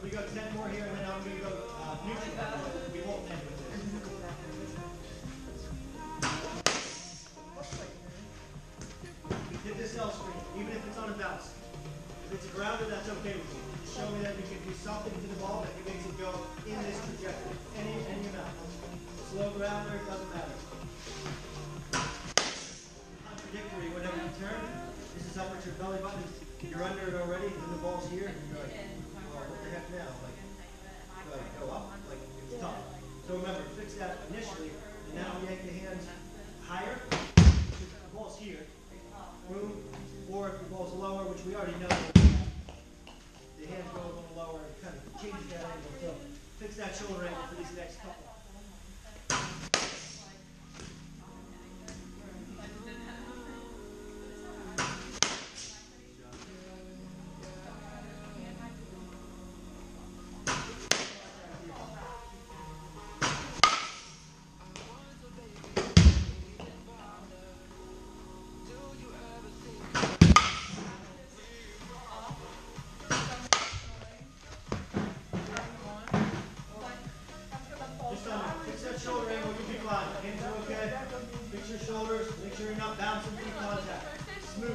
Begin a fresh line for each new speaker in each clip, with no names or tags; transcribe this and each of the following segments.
We go 10 more here, and then I'm going to go neutral. We won't end with this. Hit this L screen, even if it's on a bounce. If it's a grounder, that's okay with you. Just show me that you can do something to the ball that makes it go in this trajectory. Any amount. Slow grounder, it doesn't matter. Contradictory whenever you turn. This is up at your belly button. You're under it already, and the ball's here. And you're like, oh, what the heck now? Like go up, like it's tough. So remember, fix that initially, and now yank the hands higher. The ball's here. Boom. Or if the ball's lower, which we already know, the hands go a little lower and kind of changes that angle. So fix that shoulder angle for these next couple. Shoulder angle, you'll be fine. Hands are okay. Fix your shoulders. Make sure you're not bouncing through contact. Smooth.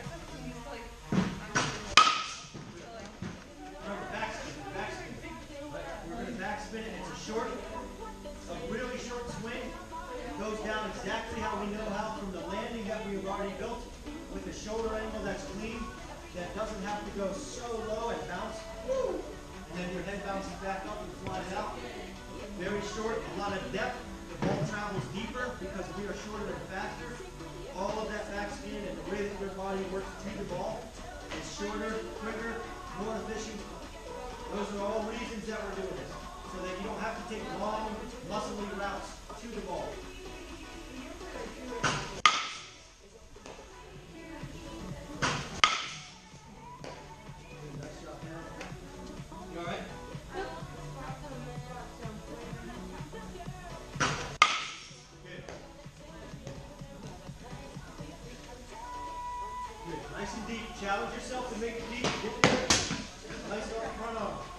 Remember, backspin. We're going to backspin it. It's a really short swing. It goes down exactly how we know how from the landing that we've already built. With a shoulder angle that's clean, that doesn't have to go so low and bounce. And then your head bounces back up and flies out. Very short, a lot of depth. The ball travels deeper because we are shorter and faster. All of that backspin and the way that your body works to the ball is shorter, quicker, more efficient. Those are all reasons that we're doing this. So that you don't have to take long, muscly routes to the ball. Nice job, man. You all right? Nice and deep. Challenge yourself to make it deep. Get there. Nice front arm.